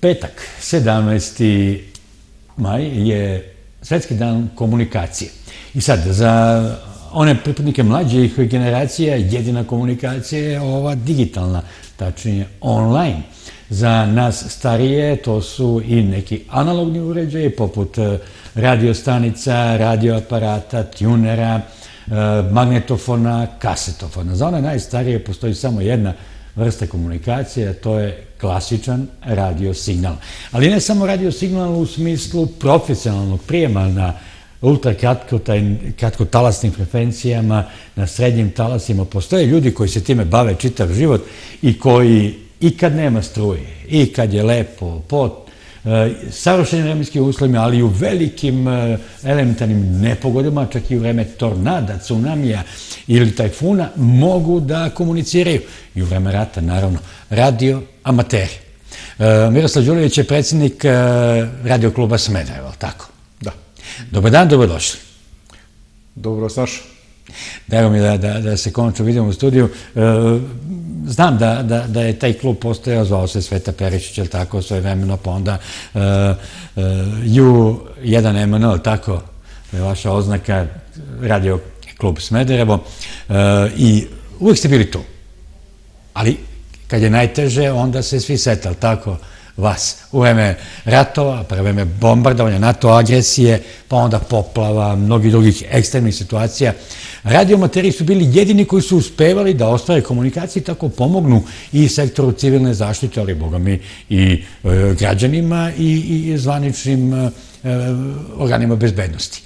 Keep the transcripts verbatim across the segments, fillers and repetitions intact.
Petak, sedamnaesti maj, je Svetski dan komunikacije. I sad, za one pripadnike mlađih generacija, jedina komunikacija je ova digitalna, tačnije online. Za nas starije to su i neki analogni uređaji, poput radiostanica, radioaparata, tunera, magnetofona, kasetofona. Za one najstarije postoji samo jedna vrsta komunikacije, a to je klasičan radiosignal. Ali ne samo radiosignal u smislu profesionalnog prijema na ultrakratkotalasnim frekvencijama, na srednjim talasima. Postoje ljudi koji se time bave čitav život i koji i kad nema struje, i kad je lepo, po savršenim vremenskim uslovima, ali i u velikim elementarnim nepogodama, čak i u vreme tornada, tsunamija ili tajfuna, mogu da komuniciraju. I u vreme rata, naravno, radio amateri. Miroslav Đulević je predsjednik radio kluba Smederevo, tako? Da. Dobar dan, dobrodošli. Dobro, Saša. Drago mi je da se konačno vidimo u studiju. Znam da je taj klub postojao, zvao se Sveta Perišić, ili tako, svoje vremeno, pa onda ju jedan M N, tako, je vaša oznaka, radio klub Smederevo, i uvijek ste bili tu. Ali kad je najteže, onda se svi setali, tako, vas. U vreme ratova, pa u vreme bombardovanja, NATO agresije, pa onda poplava, mnogih drugih ekstremnih situacija. Radioamateri su bili jedini koji su uspevali da ostvare komunikaciju i tako pomognu i sektoru civilne zaštite, ali boga mi i građanima i zvaničnim organima bezbednosti.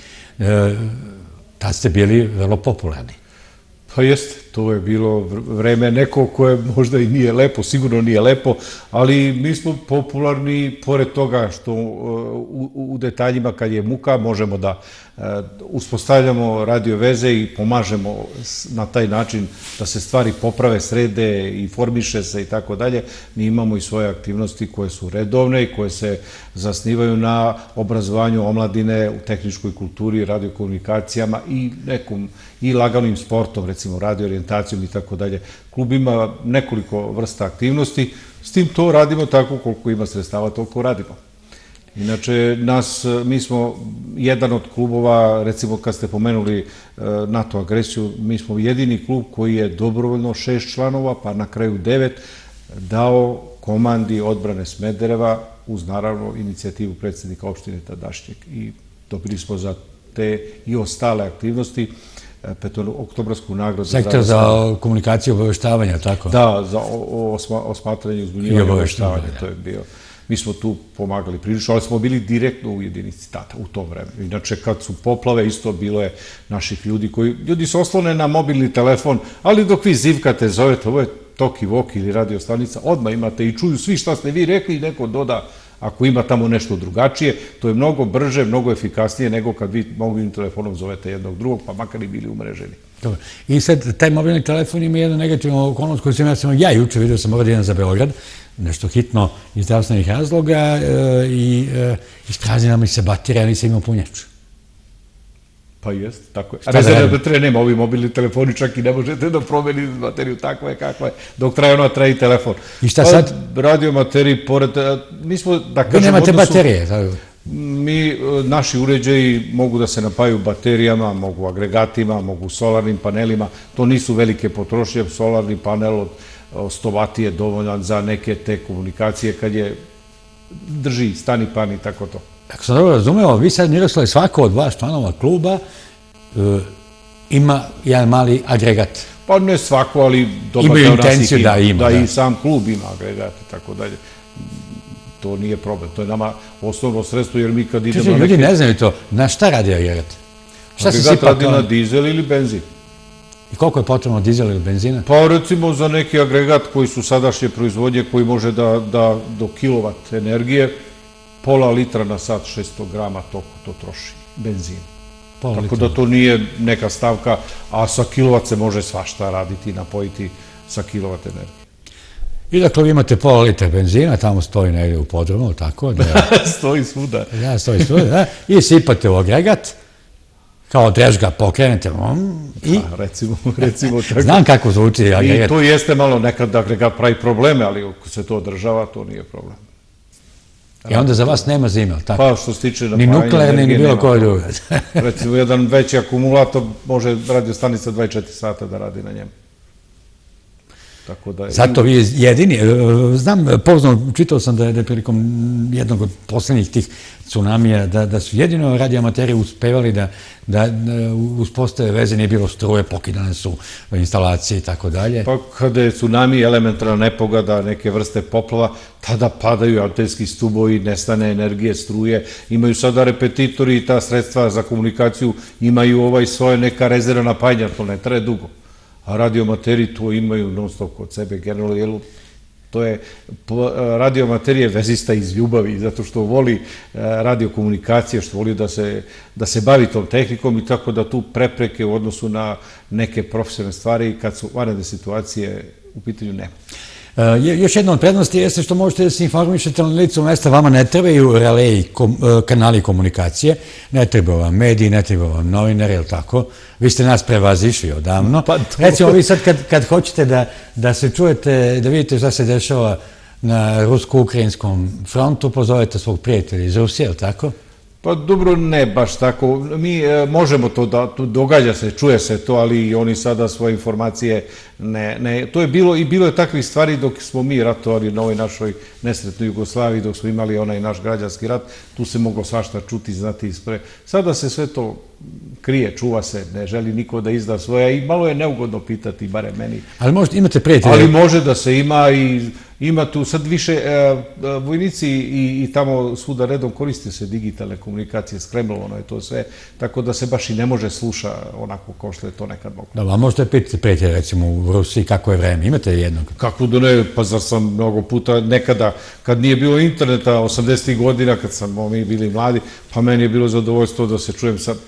Tad ste bili vrlo popularni. Pa jeste, to je bilo vreme neko koje možda i nije lepo, sigurno nije lepo, ali mi smo popularni pored toga što u detaljima kad je muka možemo da uspostavljamo radio veze i pomažemo na taj način da se stvari poprave, srede, informiše se i tako dalje. Mi imamo i svoje aktivnosti koje su redovne i koje se zasnivaju na obrazovanju omladine u tehničkoj kulturi, radiokomunikacijama i nekom i laganim sportom, recimo radioorijentacijom i tako dalje. Klub ima nekoliko vrsta aktivnosti, s tim to radimo tako koliko ima sredstava, toliko radimo. Inače, nas, mi smo jedan od klubova, recimo kad ste pomenuli NATO agresiju, mi smo jedini klub koji je dobrovoljno šest članova, pa na kraju devet, dao komandi odbrane Smedereva uz naravno inicijativu predsjednika opštine tadašnjeg i dobili smo za te i ostale aktivnosti petooktobrsku nagradu. Sektor za komunikaciju i obaveštavanja, tako? Da, za osmatranje, uzbunjivanje i obaveštavanje, to je bio. Mi smo tu pomagali prilično, ali smo bili direktno u jedinici tata u tom vremenu. Inače, kad su poplave, isto bilo je naših ljudi koji, ljudi se oslone na mobilni telefon, ali dok vi zivkate, zovete, ovo je Toki Voki ili radiostanica, odmah imate i čuju svi šta ste vi rekli i neko doda, ako ima tamo nešto drugačije, to je mnogo brže, mnogo efikasnije nego kad vi mobilnim telefonom zovete jednog drugog, pa makar i bili umreženi. I sad, taj mobilni telefon ima jednu negativnu okolnost koju sam ja sam ja juče vidio, sam ovdje jedan za Beograd, nešto hitno iz zdravstvenih razloga i ispraznila mi se baterija, nisam imao punjač. Pa jest, tako je. A rezervne baterije nema, ovi mobilni telefoni čak i ne možete da promenite bateriju, takva je, kakva je, dok traje ona, traje i telefon. I šta sad? Radiomateriji, pored, mi smo, da kažem, vi nemate baterije? Mi, naši uređaji mogu da se napaju baterijama, mogu agregatima, mogu solarnim panelima, to nisu velike potrošnje, solarni panel od sto vati je dovoljan za neke te komunikacije kad je drži, stani pan i tako to. Ako sam dobro razumeo, vi sad, Miroslav, svako od vas članova kluba ima jedan mali agregat. Pa ne svako, ali dobar deo nas ih ima. Da i sam klub ima agregat i tako dalje. To nije problem. To je nama osnovno sredstvo, jer mi kad idemo na neke... Ljudi ne znaju to. Na šta radi agregat? Agregat radi na dizel ili benzin. I koliko je potrebno dizela ili benzina? Pa recimo za neki agregat koji su sadašnje proizvodnje, koji može da do kilovat energije, pola litra na sat, šesto grama, toliko to troši benzina. Tako da to nije neka stavka, a sa kilovat se može svašta raditi i napojiti sa kilovat energije. I dakle, vi imate pola litra benzina, tamo stoji negdje u podrumu, tako? Stoji svuda. Da, stoji svuda, da. I sipate u agregat, kao drežga pokrenete. Recimo, recimo tako. Znam kako zvuči agregat. I to jeste malo nekad agregat pravi probleme, ali ako se to održava, to nije problem. I onda za vas nema zime, ali tako? Pa što se tiče ni napajanja nuklearne, ni bilo koje druge. Recimo, jedan veći akumulator može radiostanica dvadeset četiri sata da radi na njemu. Zato vi jedini, znam, poznao, čitao sam da je prilikom jednog od poslednjih tih tsunamija, da su jedino radioamateri uspevali da uspostave veze, nije bilo struje, pokidane su instalacije i tako dalje. Pa kada je tsunami, elementarna nepogoda, neke vrste poplava, tada padaju antenski stubovi, nestane energije, struje, imaju sada repetitori i ta sredstva za komunikaciju imaju ovaj svoje neka rezerva napajanja, to ne traje dugo. A radioamateri to imaju non stop kod sebe, generalno, jer to je, radioamater je vezista iz ljubavi, zato što voli radiokomunikacije, što voli da se bavi tom tehnikom i tako da tu prepreke u odnosu na neke profesionalne stvari, kad su vanredne situacije u pitanju, nema. Još jedna od prednosti jeste što možete da se informišete na licu mesta, vama ne trebaju releji, kanali komunikacije, ne treba vam mediji, ne treba vam novinari, ili tako? Vi ste nas prevazišli odavno. Recimo, vi sad kad hoćete da se čujete, da vidite šta se dešava na rusko-ukrajinskom frontu, pozovete svog prijatelja iz Rusije, ili tako? Pa dobro, ne baš tako. Mi možemo to da, događa se, čuje se to, ali oni sada svoje informacije ne, to je bilo i bilo je takvih stvari dok smo mi ratovali na ovoj našoj nesretnoj Jugoslaviji, dok smo imali onaj naš građanski rat, tu se moglo svašta čuti, znati ispre. Sada se sve to krije, čuva se, ne želi niko da izda svoje i malo je neugodno pitati, bare meni. Ali možete, imate prijatelje? Ali može da se ima i ima tu sad više, vojnici i tamo svuda redom koriste se digitalne komunikacije, skremlovano je to sve, tako da se baš i ne može sluša onako kao što je to nekad moglo. Dobro, a možete pitati prijatelje, recimo u Rusiji, kako je vreme, imate jednog? Kako da ne, pa zar sam mnogo puta nekada, kad nije bilo interneta, osamdesetih godina, kad smo mi bili mladi, pa meni je bilo zadovoljstvo da se čujem sa,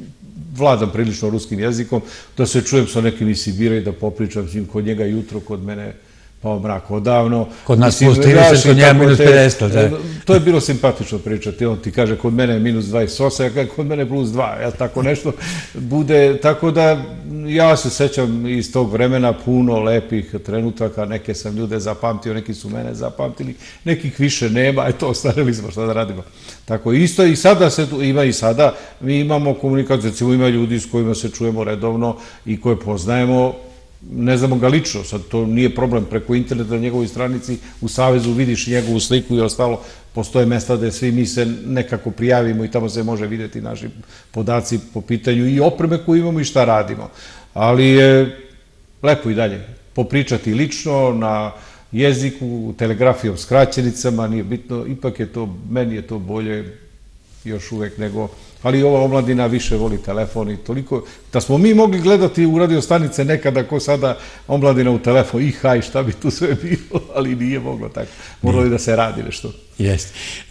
vladam prilično ruskim jezikom, da se čujem sa nekim iz Sibira i da popričam s njim kod njega jutro, kod mene pa mrak odavno. Kod nas plus trideset, kod njega minus pedeset. To je bilo simpatično pričati. On ti kaže kod mene je minus dvadeset osam, ja kaže kod mene je plus dva. Jel tako nešto bude? Tako da ja se sećam iz tog vremena puno lepih trenutaka. Neke sam ljude zapamtio, neki su mene zapamtili. Nekih više nema. Eto, ostarili smo, šta da radimo. Tako isto i sada se ima i sada. Mi imamo komunikaciju, recimo ima ljudi s kojima se čujemo redovno i koje poznajemo. Ne znamo ga lično, sad to nije problem, preko interneta na njegovoj stranici u Savezu vidiš njegovu sliku i ostalo, postoje mesta gde svi mi se nekako prijavimo i tamo se može vidjeti naši podaci po pitanju i opreme koju imamo i šta radimo. Ali je lepo i dalje popričati lično na jeziku, telegrafijom, skraćenicama, nije bitno, ipak je to, meni je to bolje još uvek nego, ali ova omladina više voli telefon i toliko, da smo mi mogli gledati u radiostanice nekada ko sada omladina u telefon, i haj, šta bi tu sve bilo, ali nije moglo tako, morali da se radi nešto. Jeste,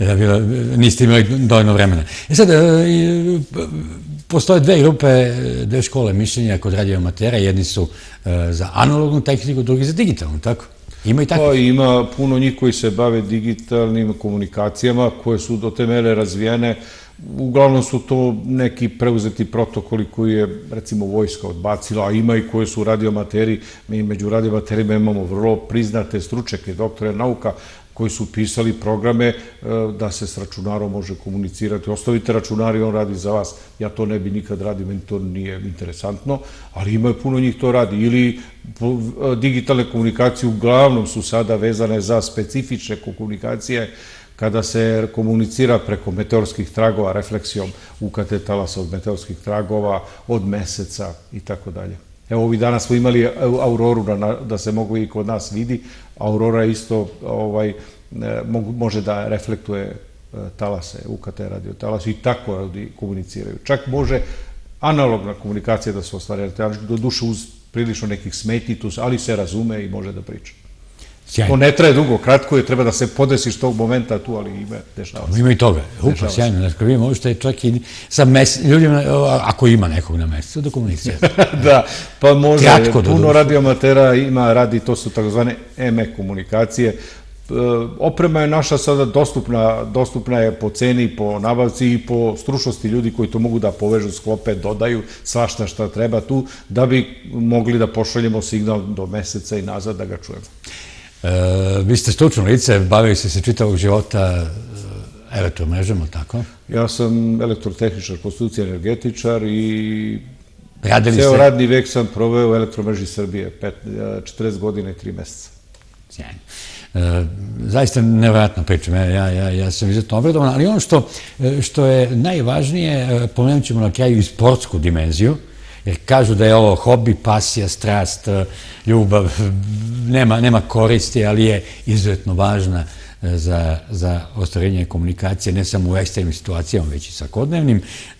niste imali dovoljno vremena. E sad, postoje dve grupe, dve škole mišljenja kod radioamatera, jedni su za analognu tehniku, drugi za digitalnu, tako? Ima i tako? Pa ima puno njih koji se bave digitalnim komunikacijama, koje su do te mere razvijene. Uglavnom su to neki preuzeti protokoli koji je, recimo, vojska odbacila, a ima i koje su radioamateri. Mi među radioamaterima imamo vrlo priznate stručnjake, doktore nauka, koji su pisali programe da se s računarom može komunicirati. Ostavite računar i on radi za vas. Ja to ne bi nikad radio, meni to nije interesantno, ali ima puno njih to radi. Ili digitalne komunikacije uglavnom su sada vezane za specifične komunikacije kada se komunicira preko meteorskih tragova, refleksijom U K T talasa od meteorskih tragova, od meseca i tako dalje. Evo, ovih dana smo imali auroru da se mogu i kod nas vidi. Aurora isto može da reflektuje talase, U K T radio talase i tako komuniciraju. Čak može analogna komunikacija da se ostvari, do duše uz prilično nekih smetnji, ali se razume i može da priča. To ne traje dugo, kratko je, treba da se podesiš tog momenta tu, ali ima, dešava se. Ima i toga, upa, sjajno, znači vi možete čak i sa ljudima, ako ima nekog na mesecu, da komunicirate. Da, pa može, puno radioamatera ima, radi, to su takozvane M E komunikacije. Oprema je naša sada dostupna, dostupna je po ceni, po nabavci i po stručnosti ljudi koji to mogu da povežu, sklope, dodaju svašta šta treba tu, da bi mogli da pošaljemo signal do meseca i nazad da ga čujemo. Vi ste stručno lice, bavili ste se čitavog života elektromrežama, tako? Ja sam elektrotehničar, po struci energetičar i Radili ceo ste... radni vek sam proveo u Elektromreži Srbije, četrdeset godina i tri meseca. Sjajno. Zaista nevjerojatna priča, ja sam izuzetno obradovan, ali ono što je najvažnije, pomenut ćemo na kraju i sportsku dimenziju, jer kažu da je ovo hobi, pasija, strast, ljubav, nema koristi, ali je izuzetno važna za ostvarenje komunikacije, ne samo u ekstremnim situacijama, već i svakodnevnim.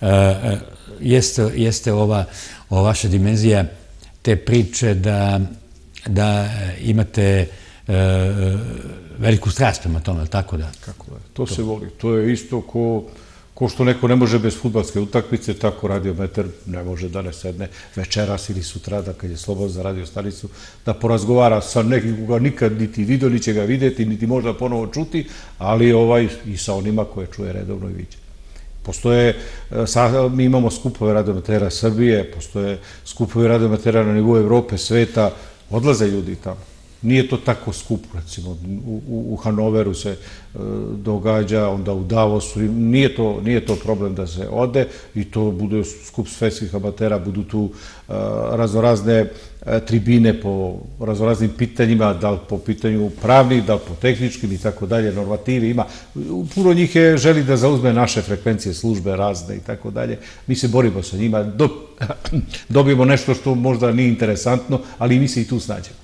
Jeste ova vaša dimenzija te priče da imate veliku strast prema tome, tako da? Kako da, to se voli. To je isto ko što neko ne može bez fudbalske utakmice, tako radiometar ne može da ne sedne večeras ili sutrada kad je slobodan za radiostanicu, da porazgovara sa nekim koga nikad niti vidio, ni će ga videti, niti možda ponovo čuti, ali i sa onima koje čuje redovno i viđe. Postoje, mi imamo skupove radiometera Srbije, postoje skupove radiometera na nivou Evrope, sveta, odlaze ljudi tamo. Nije to tako skupo, recimo, u Hanoveru se događa, onda u Davosu, nije to problem da se ode i to bude skup svetskih amatera, budu tu raznorazne tribine po raznoraznim pitanjima, da li po pitanju pravnih, da li po tehničkim i tako dalje, normativi ima. Puno njih je želi da zauzme naše frekvencije, službe razne i tako dalje. Mi se borimo sa njima, dobijemo nešto što možda nije interesantno, ali mi se i tu snađemo.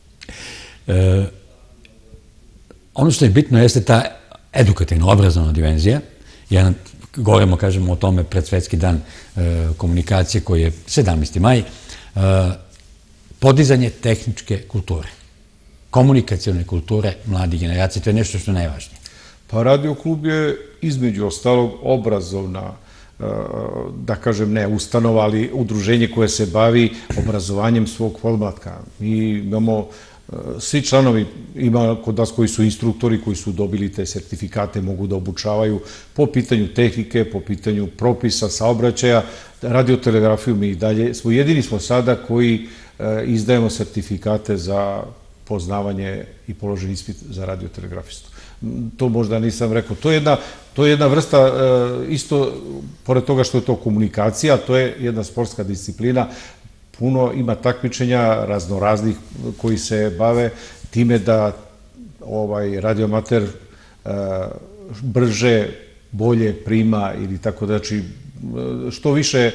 Ono što je bitno jeste ta edukativna, obrazovna dimenzija. Govorimo, kažemo, o tome pred Svetski dan komunikacije koji je sedamnaesti maj. Podizanje tehničke kulture, komunikacione kulture mladih generacija, to je nešto što je najvažnije. Pa Radio klub je između ostalog obrazovna, da kažem ne ustanova, ali udruženje koje se bavi obrazovanjem svog podmlatka. Mi imamo svi članovi, ima kod nas koji su instruktori, koji su dobili te sertifikate, mogu da obučavaju po pitanju tehnike, po pitanju propisa, saobraćaja, radiotelegrafiju. Mi dalje smo jedini smo sada koji izdajemo sertifikate za poznavanje i položen ispit za radiotelegrafistu. To možda nisam rekao. To je jedna vrsta, isto, pored toga što je to komunikacija, to je jedna sportska disciplina. Puno ima takmičenja raznoraznih koji se bave time da radioamater brže, bolje prima ili tako da, znači što više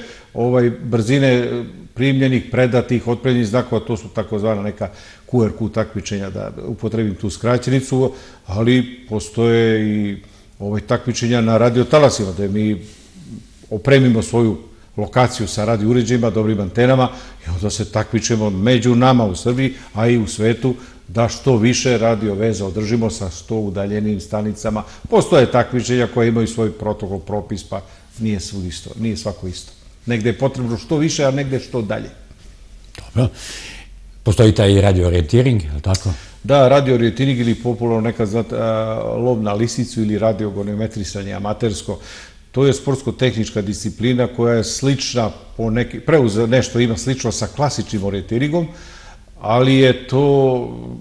brzine primljenih, predatih, otpremljenih znakova, to su takozvana neka ku er ku takmičenja, da upotrebim tu skraćenicu, ali postoje i takmičenja na radiotalasima, da mi opremimo svoju lokaciju sa radio uređajima, dobrim antenama i onda se takmičemo među nama u Srbiji, a i u svetu, da što više radio veza održimo sa što udaljenim stanicama. Postoje takmičenja koje imaju svoj protokol, propis, pa nije svud isto, nije svako isto. Negde je potrebno što više, a negde što dalje. Dobro. Postoji taj radio orijentiring, je li tako? Da, radio orijentiring ili popularno nekad znate lov na lisicu ili radio goniometrisanje amatersko. To je sportsko-tehnička disciplina koja je slična, preuzeo nešto ima slično sa klasičnim orijentiringom, ali je to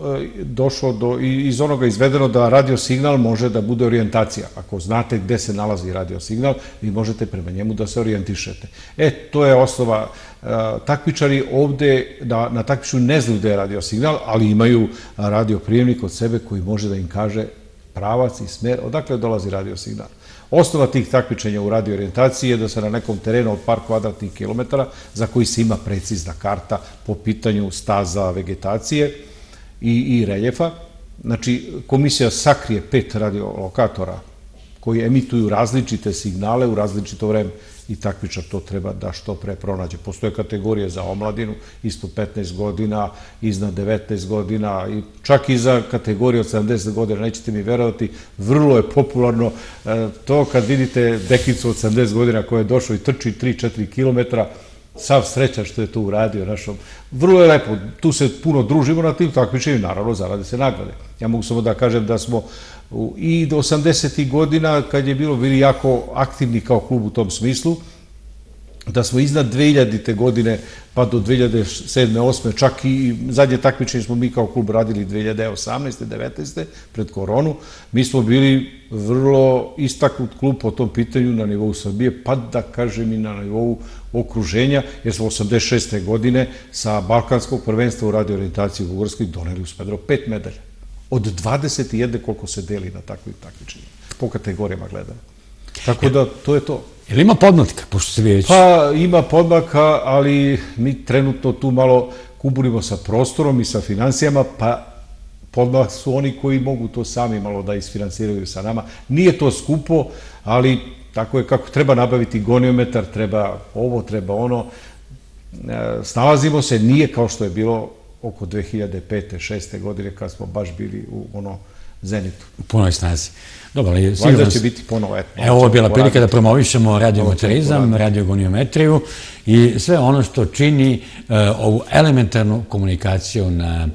došlo iz onoga izvedeno da radiosignal može da bude orijentacija. Ako znate gde se nalazi radiosignal, vi možete prema njemu da se orijentišete. E, to je osnova. Takmičari ovde na takmiču ne znaju gde je radiosignal, ali imaju radioprijemnik od sebe koji može da im kaže pravac i smer odakle dolazi radiosignal. Osnova tih takmičenja u radio orijentaciji je da se na nekom terenu od par kvadratnih kilometara, za koji se ima precizna karta po pitanju staza, vegetacije i reljefa, znači komisija sakrije pet radiolokatora koji emituju različite signale u različito vreme i takmičar to treba da što pre pronađe. Postoje kategorije za omladinu, ispod petnaest godina, iznad devetnaest godina, čak i za kategoriju od sedamdeset godina, nećete mi verovati, vrlo je popularno to kad vidite dekicu od sedamdeset godina koja je došla i trči tri do četiri kilometra, sav srećan što je to uradio našom. Vrlo je lepo, tu se puno družimo na tim takmičenjima, naravno zarade se nagrade. Ja mogu samo da kažem da smo i do osamdesetih godina, kad je bilo bili jako aktivni kao klub u tom smislu, da smo iznad dve hiljadite godine pa do dve hiljade sedme osme čak i zadnje takmičenje smo mi kao klub radili dve hiljade osamnaeste devetnaeste pred koronu, mi smo bili vrlo istaknut klub po tom pitanju na nivou Srbije, pa da kažem i na nivou okruženja, jer smo osamdeset šeste godine sa Balkanskog prvenstva u radio orijentaciji u Bugarskoj doneli u Smederevo pet medalja. Od dvadeset jedne koliko se deli na takvim takmičenjima, po kategorijama gledano. Tako da, to je to. Ili ima podmlatka, pošto se vi već... Pa ima podmlatka, ali mi trenutno tu malo kuburimo sa prostorom i sa financijama, pa podmlak su oni koji mogu to sami malo da isfinansiraju sa nama. Nije to skupo, ali tako je kako treba nabaviti goniometar, treba ovo, treba ono. Snalazimo se, nije kao što je bilo oko dve hiljade pete šeste godine kad smo baš bili u ono zenitu. U punoj snazi. Dobro, ali sigurno... Valjda će biti ponovo, eto. Evo, ovo je bila prilika da promovišemo radioamaterizam, radiogoniometriju i sve ono što čini ovu elementarnu komunikaciju na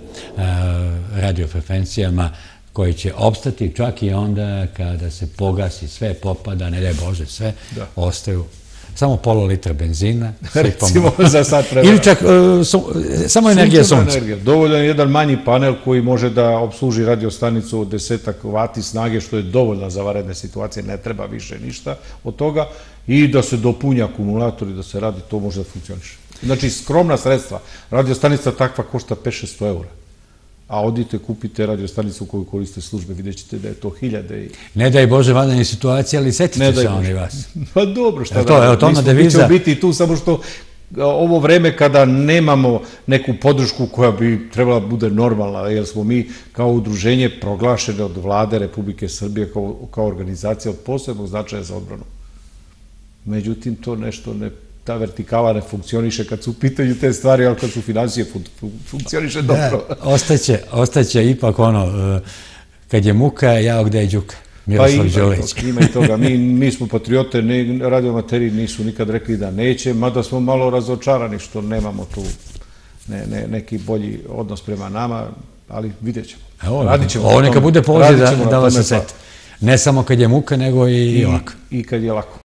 radiofrekvencijama koji će opstati čak i onda kada se pogasi, sve popada, ne daj Bože, sve ostaju samo pola litra benzina. Recimo za sad vremena. Ili čak samo energija sunca. Dovoljan je jedan manji panel koji može da obsluži radiostanicu od desetak vati snage, što je dovoljno za vanredne situacije, ne treba više ništa od toga, i da se dopunja akumulator i da se radi, to može da funkcioniše. Znači, skromna sredstva. Radiostanica takva košta pet do šest eura. A odite, kupite radiostanicu koju koriste službe, vidjet ćete da je to hiljade i... Ne daj Bože vanredne situacije, ali setite se oni vas. Pa dobro, šta da... Mi ćemo biti tu, samo što ovo vreme kada nemamo neku podršku koja bi trebala bude normalna, jer smo mi kao udruženje proglašene od vlade Republike Srbije kao organizacija od posebnog značaja za odbranu. Međutim, to nešto ne... ta vertikala ne funkcioniše kad su u pitanju te stvari, ali kad su financije funkcioniše dobro. Ostaće, ostaće ipak ono, kad je muka, jao gde je đuka. Miroslav Đolić. Pa ima i toga. Mi smo patriote, radioamateri nisu nikad rekli da neće, mada smo malo razočarani što nemamo tu neki bolji odnos prema nama, ali vidjet ćemo. Ovo neka bude poziv da vas se seti. Ne samo kad je muka, nego i ovako. I kad je lako.